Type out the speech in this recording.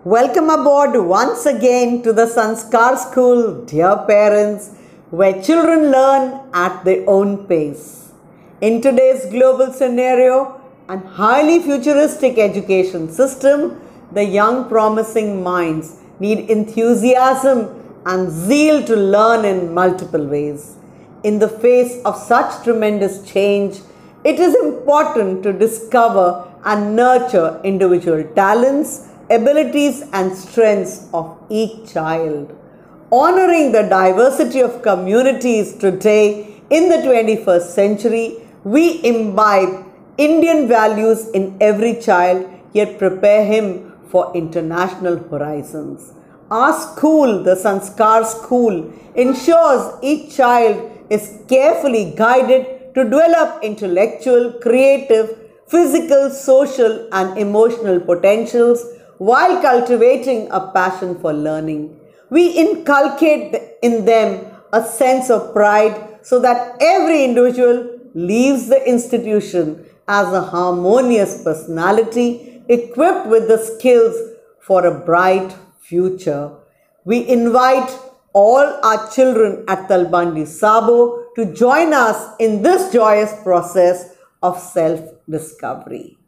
Welcome aboard once again to the Sanskaar school, dear parents, where children learn at their own pace. In today's global scenario and highly futuristic education system, the young promising minds need enthusiasm and zeal to learn in multiple ways. In the face of such tremendous change, it is important to discover and nurture individual talents, abilities and strengths of each child. Honoring the diversity of communities today in the 21st century, we imbibe Indian values in every child, yet prepare him for international horizons. Our school, the Sanskaar school, ensures each child is carefully guided to develop intellectual, creative, physical, social and emotional potentials while cultivating a passion for learning. We inculcate in them a sense of pride so that every individual leaves the institution as a harmonious personality equipped with the skills for a bright future. We invite all our children at Talwandi, Sabo to join us in this joyous process of self-discovery.